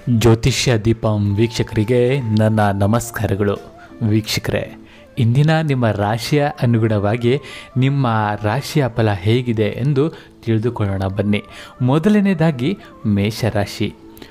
ಜ್ಯೋತಿಷ್ಯ ದೀಪಂ ವೀಕ್ಷಕರಿಗೆ ನನ್ನ ನಮಸ್ಕಾರಗಳು. ವೀಕ್ಷಕರೇ, ಇಂದಿನ ನಿಮ್ಮ ರಾಶಿಯ ಅನುಗುಣವಾಗಿ ನಿಮ್ಮ ರಾಶಿಯ ಫಲ ಹೇಗಿದೆ ಎಂದು ತಿಳಿದುಕೊಳ್ಳೋಣ ಬನ್ನಿ. ಮೊದಲನೇದಾಗಿ ಮೇಷರಾಶಿ.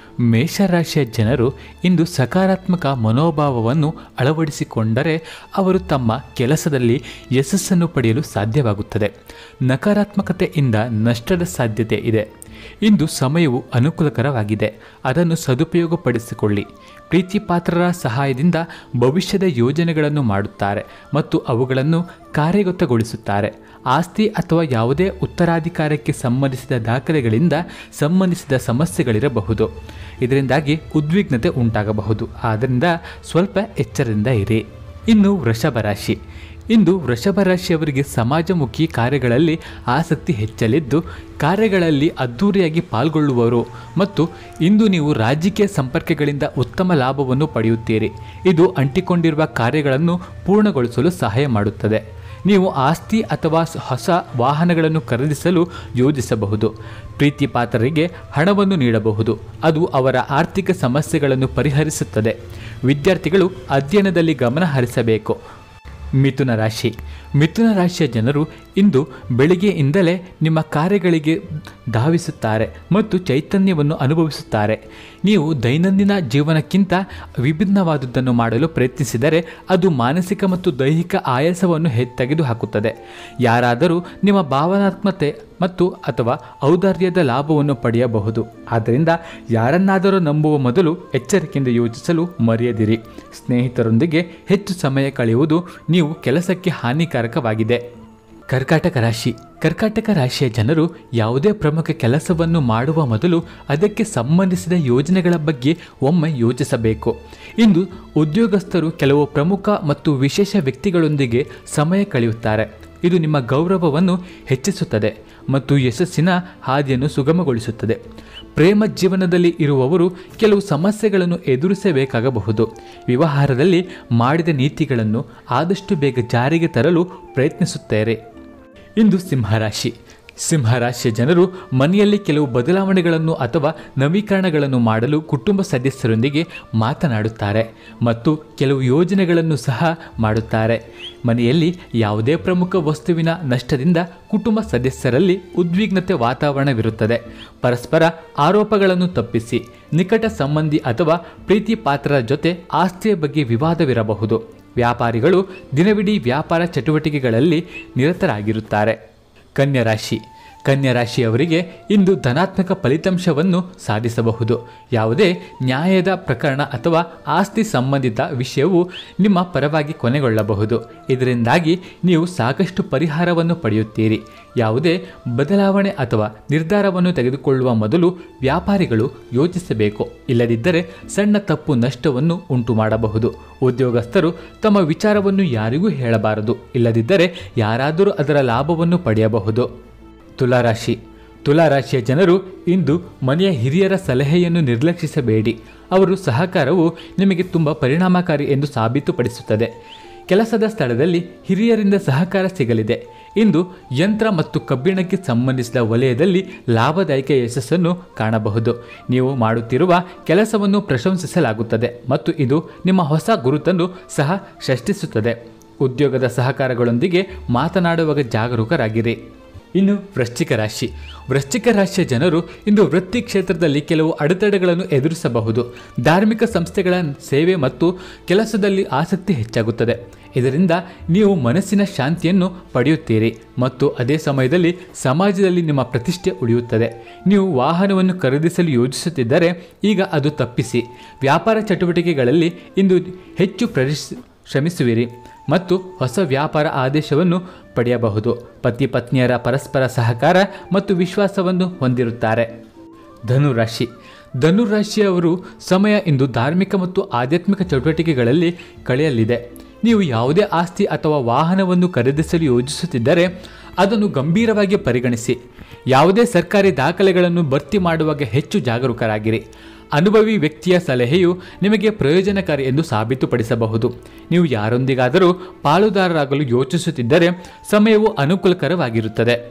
ಮೇಷರಾಶಿಯ ಜನರು ಇಂದು ಸಕಾರಾತ್ಮಕ ಮನೋಭಾವವನ್ನು ಅಳವಡಿಸಿಕೊಂಡರೆ ಅವರು ತಮ್ಮ ಕೆಲಸದಲ್ಲಿ ಯಶಸ್ಸನ್ನು ಪಡೆಯಲು ಸಾಧ್ಯವಾಗುತ್ತದೆ. ನಕಾರಾತ್ಮಕತೆಯಿಂದ ನಷ್ಟದ ಸಾಧ್ಯತೆ ಇದೆ. ಇಂದು ಸಮಯವು ಅನುಕೂಲಕರವಾಗಿದೆ, ಅದನ್ನು ಸದುಪಯೋಗಪಡಿಸಿಕೊಳ್ಳಿ. ಪ್ರೀತಿ ಪಾತ್ರರ ಸಹಾಯದಿಂದ ಭವಿಷ್ಯದ ಯೋಜನೆಗಳನ್ನು ಮಾಡುತ್ತಾರೆ ಮತ್ತು ಅವುಗಳನ್ನು ಕಾರ್ಯಗತಗೊಳಿಸುತ್ತಾರೆ. ಆಸ್ತಿ ಅಥವಾ ಯಾವುದೇ ಉತ್ತರಾಧಿಕಾರಕ್ಕೆ ಸಂಬಂಧಿಸಿದ ದಾಖಲೆಗಳಿಂದ ಸಂಬಂಧಿಸಿದ ಸಮಸ್ಯೆಗಳಿರಬಹುದು. ಇದರಿಂದಾಗಿ ಉದ್ವಿಗ್ನತೆ ಉಂಟಾಗಬಹುದು. ಆದ್ದರಿಂದ ಸ್ವಲ್ಪ ಎಚ್ಚರದಿಂದ ಇರಿ. ಇನ್ನು ವೃಷಭ ರಾಶಿ. ಇಂದು ವೃಷಭ ರಾಶಿಯವರಿಗೆ ಸಮಾಜಮುಖಿ ಕಾರ್ಯಗಳಲ್ಲಿ ಆಸಕ್ತಿ ಹೆಚ್ಚಲಿದ್ದು ಕಾರ್ಯಗಳಲ್ಲಿ ಅದ್ಧೂರಿಯಾಗಿ ಪಾಲ್ಗೊಳ್ಳುವರು ಮತ್ತು ಇಂದು ನೀವು ರಾಜಕೀಯ ಸಂಪರ್ಕಗಳಿಂದ ಉತ್ತಮ ಲಾಭವನ್ನು ಪಡೆಯುತ್ತೀರಿ. ಇದು ಅಂಟಿಕೊಂಡಿರುವ ಕಾರ್ಯಗಳನ್ನು ಪೂರ್ಣಗೊಳಿಸಲು ಸಹಾಯ ಮಾಡುತ್ತದೆ. ನೀವು ಆಸ್ತಿ ಅಥವಾ ಹೊಸ ವಾಹನಗಳನ್ನು ಖರೀದಿಸಲು ಯೋಜಿಸಬಹುದು. ಪ್ರೀತಿ ಪಾತ್ರರಿಗೆ ಹಣವನ್ನು ನೀಡಬಹುದು, ಅದು ಅವರ ಆರ್ಥಿಕ ಸಮಸ್ಯೆಗಳನ್ನು ಪರಿಹರಿಸುತ್ತದೆ. ವಿದ್ಯಾರ್ಥಿಗಳು ಅಧ್ಯಯನದಲ್ಲಿ ಗಮನ ಹರಿಸಬೇಕು. ಮಿಥುನ ರಾಶಿ. ಮಿಥುನ ರಾಶಿಯ ಜನರು ಇಂದು ಬೆಳಿಗ್ಗೆಯಿಂದಲೇ ನಿಮ್ಮ ಕಾರ್ಯಗಳಿಗೆ ಧಾವಿಸುತ್ತಾರೆ ಮತ್ತು ಚೈತನ್ಯವನ್ನು ಅನುಭವಿಸುತ್ತಾರೆ. ನೀವು ದೈನಂದಿನ ಜೀವನಕ್ಕಿಂತ ವಿಭಿನ್ನವಾದುದನ್ನು ಮಾಡಲು ಪ್ರಯತ್ನಿಸಿದರೆ ಅದು ಮಾನಸಿಕ ಮತ್ತು ದೈಹಿಕ ಆಯಾಸವನ್ನು ತೆಗೆದುಹಾಕುತ್ತದೆ. ಯಾರಾದರೂ ನಿಮ್ಮ ಭಾವನಾತ್ಮಕತೆ ಮತ್ತು ಅಥವಾ ಔದಾರ್ಯದ ಲಾಭವನ್ನು ಪಡೆಯಬಹುದು. ಆದ್ದರಿಂದ ಯಾರನ್ನಾದರೂ ನಂಬುವ ಮೊದಲು ಎಚ್ಚರಿಕೆಯಿಂದ ಯೋಚಿಸಲು ಮರೆಯದಿರಿ. ಸ್ನೇಹಿತರೊಂದಿಗೆ ಹೆಚ್ಚು ಸಮಯ ಕಳೆಯುವುದು ನೀವು ಕೆಲಸಕ್ಕೆ ಹಾನಿಕಾರಕವಾಗಿದೆ. ಕರ್ಕಾಟಕ ರಾಶಿ. ಕರ್ಕಾಟಕ ರಾಶಿಯ ಜನರು ಯಾವುದೇ ಪ್ರಮುಖ ಕೆಲಸವನ್ನು ಮಾಡುವ ಮೊದಲು ಅದಕ್ಕೆ ಸಂಬಂಧಿಸಿದ ಯೋಜನೆಗಳ ಬಗ್ಗೆ ಒಮ್ಮೆ ಯೋಚಿಸಬೇಕು. ಇಂದು ಉದ್ಯೋಗಸ್ಥರು ಕೆಲವು ಪ್ರಮುಖ ಮತ್ತು ವಿಶೇಷ ವ್ಯಕ್ತಿಗಳೊಂದಿಗೆ ಸಮಯ ಕಳೆಯುತ್ತಾರೆ. ಇದು ನಿಮ್ಮ ಗೌರವವನ್ನು ಹೆಚ್ಚಿಸುತ್ತದೆ ಮತ್ತು ಯಶಸ್ಸಿನ ಹಾದಿಯನ್ನು ಸುಗಮಗೊಳಿಸುತ್ತದೆ. ಪ್ರೇಮ ಜೀವನದಲ್ಲಿ ಇರುವವರು ಕೆಲವು ಸಮಸ್ಯೆಗಳನ್ನು ಎದುರಿಸಬೇಕಾಗಬಹುದು. ವ್ಯವಹಾರದಲ್ಲಿ ಮಾಡಿದ ನೀತಿಗಳನ್ನು ಆದಷ್ಟು ಬೇಗ ಜಾರಿಗೆ ತರಲು ಪ್ರಯತ್ನಿಸುತ್ತಾರೆ. ಇಂದು ಸಿಂಹರಾಶಿ. ಸಿಂಹರಾಶಿಯ ಜನರು ಮನೆಯಲ್ಲಿ ಕೆಲವು ಬದಲಾವಣೆಗಳನ್ನು ಅಥವಾ ನವೀಕರಣಗಳನ್ನು ಮಾಡಲು ಕುಟುಂಬ ಸದಸ್ಯರೊಂದಿಗೆ ಮಾತನಾಡುತ್ತಾರೆ ಮತ್ತು ಕೆಲವು ಯೋಜನೆಗಳನ್ನು ಸಹ ಮಾಡುತ್ತಾರೆ. ಮನೆಯಲ್ಲಿ ಯಾವುದೇ ಪ್ರಮುಖ ವಸ್ತುವಿನ ನಷ್ಟದಿಂದ ಕುಟುಂಬ ಸದಸ್ಯರಲ್ಲಿ ಉದ್ವಿಗ್ನತೆ ವಾತಾವರಣವಿರುತ್ತದೆ. ಪರಸ್ಪರ ಆರೋಪಗಳನ್ನು ತಪ್ಪಿಸಿ. ನಿಕಟ ಸಂಬಂಧಿ ಅಥವಾ ಪ್ರೀತಿ ಪಾತ್ರರ ಜೊತೆ ಆಸ್ತಿಯ ಬಗ್ಗೆ ವಿವಾದವಿರಬಹುದು. ವ್ಯಾಪಾರಿಗಳು ದಿನವಿಡೀ ವ್ಯಾಪಾರ ಚಟುವಟಿಕೆಗಳಲ್ಲಿ ನಿರತರಾಗಿರುತ್ತಾರೆ. ಕನ್ಯಾ ರಾಶಿ. ಕನ್ಯಾ ರಾಶಿಯವರಿಗೆ ಇಂದು ಧನಾತ್ಮಕ ಫಲಿತಾಂಶವನ್ನು ಸಾಧಿಸಬಹುದು. ಯಾವುದೇ ನ್ಯಾಯದ ಪ್ರಕರಣ ಅಥವಾ ಆಸ್ತಿ ಸಂಬಂಧಿತ ವಿಷಯವು ನಿಮ್ಮ ಪರವಾಗಿ ಕೊನೆಗೊಳ್ಳಬಹುದು. ಇದರಿಂದಾಗಿ ನೀವು ಸಾಕಷ್ಟು ಪರಿಹಾರವನ್ನು ಪಡೆಯುತ್ತೀರಿ. ಯಾವುದೇ ಬದಲಾವಣೆ ಅಥವಾ ನಿರ್ಧಾರವನ್ನು ತೆಗೆದುಕೊಳ್ಳುವ ಮೊದಲು ವ್ಯಾಪಾರಿಗಳು ಯೋಚಿಸಬೇಕು. ಇಲ್ಲದಿದ್ದರೆ ಸಣ್ಣ ತಪ್ಪು ನಷ್ಟವನ್ನು ಉಂಟು ಮಾಡಬಹುದು. ಉದ್ಯೋಗಸ್ಥರು ತಮ್ಮ ವಿಚಾರವನ್ನು ಯಾರಿಗೂ ಹೇಳಬಾರದು. ಇಲ್ಲದಿದ್ದರೆ ಯಾರಾದರೂ ಅದರ ಲಾಭವನ್ನು ಪಡೆಯಬಹುದು. ತುಲಾರಾಶಿ. ತುಲಾರಾಶಿಯ ಜನರು ಇಂದು ಮನೆಯ ಹಿರಿಯರ ಸಲಹೆಯನ್ನು ನಿರ್ಲಕ್ಷಿಸಬೇಡಿ. ಅವರ ಸಹಕಾರವು ನಿಮಗೆ ತುಂಬ ಪರಿಣಾಮಕಾರಿ ಎಂದು ಸಾಬೀತುಪಡಿಸುತ್ತದೆ. ಕೆಲಸದ ಸ್ಥಳದಲ್ಲಿ ಹಿರಿಯರಿಂದ ಸಹಕಾರ ಸಿಗಲಿದೆ. ಇಂದು ಯಂತ್ರ ಮತ್ತು ಕಬ್ಬಿಣಕ್ಕೆ ಸಂಬಂಧಿಸಿದ ವಲಯದಲ್ಲಿ ಲಾಭದಾಯಕ ಯಶಸ್ಸನ್ನು ಕಾಣಬಹುದು. ನೀವು ಮಾಡುತ್ತಿರುವ ಕೆಲಸವನ್ನು ಪ್ರಶಂಸಿಸಲಾಗುತ್ತದೆ ಮತ್ತು ಇದು ನಿಮ್ಮ ಹೊಸ ಗುರುತನ್ನು ಸಹ ಸೃಷ್ಟಿಸುತ್ತದೆ. ಉದ್ಯೋಗದ ಸಹಕಾರಗಳೊಂದಿಗೆ ಮಾತನಾಡುವಾಗ ಜಾಗರೂಕರಾಗಿರಿ. ಇನ್ನು ವೃಶ್ಚಿಕ ರಾಶಿ. ವೃಶ್ಚಿಕ ರಾಶಿಯ ಜನರು ಇಂದು ವೃತ್ತಿ ಕ್ಷೇತ್ರದಲ್ಲಿ ಕೆಲವು ಅಡೆತಡೆಗಳನ್ನು ಎದುರಿಸಬಹುದು. ಧಾರ್ಮಿಕ ಸಂಸ್ಥೆಗಳ ಸೇವೆ ಮತ್ತು ಕೆಲಸದಲ್ಲಿ ಆಸಕ್ತಿ ಹೆಚ್ಚಾಗುತ್ತದೆ. ಇದರಿಂದ ನೀವು ಮನಸ್ಸಿನ ಶಾಂತಿಯನ್ನು ಪಡೆಯುತ್ತೀರಿ ಮತ್ತು ಅದೇ ಸಮಯದಲ್ಲಿ ಸಮಾಜದಲ್ಲಿ ನಿಮ್ಮ ಪ್ರತಿಷ್ಠೆ ಉಳಿಯುತ್ತದೆ. ನೀವು ವಾಹನವನ್ನು ಖರೀದಿಸಲು ಯೋಜಿಸುತ್ತಿದ್ದರೆ ಈಗ ಅದು ತಪ್ಪಿಸಿ. ವ್ಯಾಪಾರ ಚಟುವಟಿಕೆಗಳಲ್ಲಿ ಇಂದು ಹೆಚ್ಚು ಶ್ರಮಿಸುವಿರಿ ಮತ್ತು ಹೊಸ ವ್ಯಾಪಾರ ಆದೇಶವನ್ನು ಪಡೆಯಬಹುದು. ಪತಿ ಪತ್ನಿಯರ ಪರಸ್ಪರ ಸಹಕಾರ ಮತ್ತು ವಿಶ್ವಾಸವನ್ನು ಹೊಂದಿರುತ್ತಾರೆ. ಧನುರಾಶಿ. ಧನುರಾಶಿಯವರು ಸಮಯ ಇಂದು ಧಾರ್ಮಿಕ ಮತ್ತು ಆಧ್ಯಾತ್ಮಿಕ ಚಟುವಟಿಕೆಗಳಲ್ಲಿ ಕಳೆಯಲಿದೆ. ನೀವು ಯಾವುದೇ ಆಸ್ತಿ ಅಥವಾ ವಾಹನವನ್ನು ಖರೀದಿಸಲು ಯೋಜಿಸುತ್ತಿದ್ದರೆ ಅದನ್ನು ಗಂಭೀರವಾಗಿ ಪರಿಗಣಿಸಿ. ಯಾವುದೇ ಸರ್ಕಾರಿ ದಾಖಲೆಗಳನ್ನು ಭರ್ತಿ ಮಾಡುವಾಗ ಹೆಚ್ಚು ಜಾಗರೂಕರಾಗಿರಿ. ಅನುಭವಿ ವ್ಯಕ್ತಿಯ ಸಲಹೆಯು ನಿಮಗೆ ಪ್ರಯೋಜನಕಾರಿ ಎಂದು ಸಾಬೀತುಪಡಿಸಬಹುದು. ನೀವು ಯಾರೊಂದಿಗಾದರೂ ಪಾಲುದಾರರಾಗಲು ಯೋಚಿಸುತ್ತಿದ್ದರೆ ಸಮಯವು ಅನುಕೂಲಕರವಾಗಿರುತ್ತದೆ.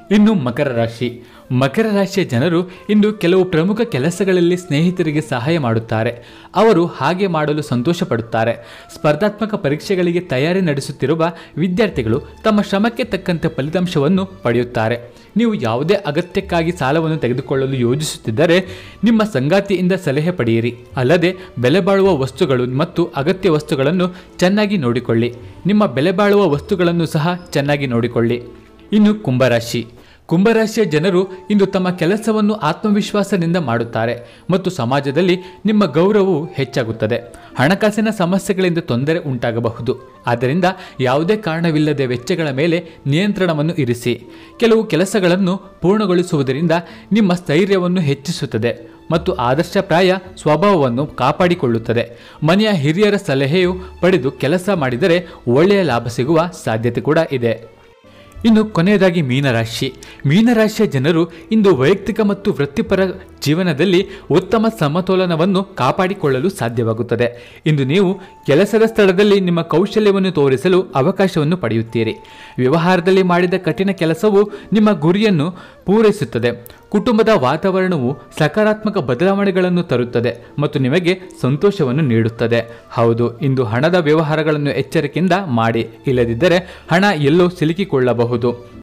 ಇನ್ನು ಮಕರ ರಾಶಿ. ಮಕರ ರಾಶಿಯ ಜನರು ಇಂದು ಕೆಲವು ಪ್ರಮುಖ ಕೆಲಸಗಳಲ್ಲಿ ಸ್ನೇಹಿತರಿಗೆ ಸಹಾಯ ಮಾಡುತ್ತಾರೆ. ಅವರು ಹಾಗೆ ಮಾಡಲು ಸಂತೋಷ ಪಡುತ್ತಾರೆ. ಸ್ಪರ್ಧಾತ್ಮಕ ಪರೀಕ್ಷೆಗಳಿಗೆ ತಯಾರಿ ನಡೆಸುತ್ತಿರುವ ವಿದ್ಯಾರ್ಥಿಗಳು ತಮ್ಮ ಶ್ರಮಕ್ಕೆ ತಕ್ಕಂತೆ ಫಲಿತಾಂಶವನ್ನು ಪಡೆಯುತ್ತಾರೆ. ನೀವು ಯಾವುದೇ ಅಗತ್ಯಕ್ಕಾಗಿ ಸಾಲವನ್ನು ತೆಗೆದುಕೊಳ್ಳಲು ಯೋಜಿಸುತ್ತಿದ್ದರೆ ನಿಮ್ಮ ಸಂಗಾತಿಯಿಂದ ಸಲಹೆ ಪಡೆಯಿರಿ. ಅಲ್ಲದೆ ಬೆಲೆ ಬಾಳುವ ವಸ್ತುಗಳು ಮತ್ತು ಅಗತ್ಯ ವಸ್ತುಗಳನ್ನು ಚೆನ್ನಾಗಿ ನೋಡಿಕೊಳ್ಳಿ. ನಿಮ್ಮ ಬೆಲೆ ಬಾಳುವ ವಸ್ತುಗಳನ್ನು ಸಹ ಚೆನ್ನಾಗಿ ನೋಡಿಕೊಳ್ಳಿ. ಇನ್ನು ಕುಂಭರಾಶಿ. ಕುಂಭರಾಶಿಯ ಜನರು ಇಂದು ತಮ್ಮ ಕೆಲಸವನ್ನು ಆತ್ಮವಿಶ್ವಾಸದಿಂದ ಮಾಡುತ್ತಾರೆ ಮತ್ತು ಸಮಾಜದಲ್ಲಿ ನಿಮ್ಮ ಗೌರವವು ಹೆಚ್ಚಾಗುತ್ತದೆ. ಹಣಕಾಸಿನ ಸಮಸ್ಯೆಗಳಿಂದ ತೊಂದರೆ ಉಂಟಾಗಬಹುದು. ಆದ್ದರಿಂದ ಯಾವುದೇ ಕಾರಣವಿಲ್ಲದೆ ವೆಚ್ಚಗಳ ಮೇಲೆ ನಿಯಂತ್ರಣವನ್ನು ಇರಿಸಿ. ಕೆಲವು ಕೆಲಸಗಳನ್ನು ಪೂರ್ಣಗೊಳಿಸುವುದರಿಂದ ನಿಮ್ಮ ಸ್ಥೈರ್ಯವನ್ನು ಹೆಚ್ಚಿಸುತ್ತದೆ ಮತ್ತು ಆದರ್ಶಪ್ರಾಯ ಸ್ವಭಾವವನ್ನು ಕಾಪಾಡಿಕೊಳ್ಳುತ್ತದೆ. ಮನೆಯ ಹಿರಿಯರ ಸಲಹೆಯು ಪಡೆದು ಕೆಲಸ ಮಾಡಿದರೆ ಒಳ್ಳೆಯ ಲಾಭ ಸಿಗುವ ಸಾಧ್ಯತೆ ಕೂಡ ಇದೆ. ಇನ್ನು ಕೊನೆಯದಾಗಿ ಮೀನರಾಶಿ. ಮೀನರಾಶಿಯ ಜನರು ಇಂದು ವೈಯಕ್ತಿಕ ಮತ್ತು ವೃತ್ತಿಪರ ಜೀವನದಲ್ಲಿ ಉತ್ತಮ ಸಮತೋಲನವನ್ನು ಕಾಪಾಡಿಕೊಳ್ಳಲು ಸಾಧ್ಯವಾಗುತ್ತದೆ. ಇಂದು ನೀವು ಕೆಲಸದ ಸ್ಥಳದಲ್ಲಿ ನಿಮ್ಮ ಕೌಶಲ್ಯವನ್ನು ತೋರಿಸಲು ಅವಕಾಶವನ್ನು ಪಡೆಯುತ್ತೀರಿ. ವ್ಯವಹಾರದಲ್ಲಿ ಮಾಡಿದ ಕಠಿಣ ಕೆಲಸವು ನಿಮ್ಮ ಗುರಿಯನ್ನು ಪೂರೈಸುತ್ತದೆ. ಕುಟುಂಬದ ವಾತಾವರಣವು ಸಕಾರಾತ್ಮಕ ಬದಲಾವಣೆಗಳನ್ನು ತರುತ್ತದೆ ಮತ್ತು ನಿಮಗೆ ಸಂತೋಷವನ್ನು ನೀಡುತ್ತದೆ. ಹೌದು, ಇಂದು ಹಣದ ವ್ಯವಹಾರಗಳನ್ನು ಎಚ್ಚರಿಕೆಯಿಂದ ಮಾಡಿ, ಇಲ್ಲದಿದ್ದರೆ ಹಣ ಎಲ್ಲೋ ಸಿಲುಕಿಕೊಳ್ಳಬಹುದು.